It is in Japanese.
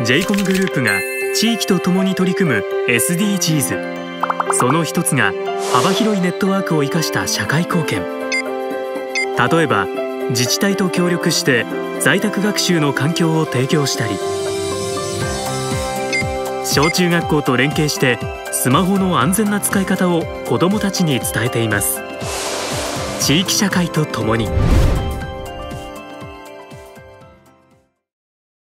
J コムグループが地域とともに取り組む SDGs。その一つが幅広いネットワークを生かした社会貢献。例えば自治体と協力して在宅学習の環境を提供したり、小中学校と連携してスマホの安全な使い方を子どもたちに伝えています。地域社会とともに。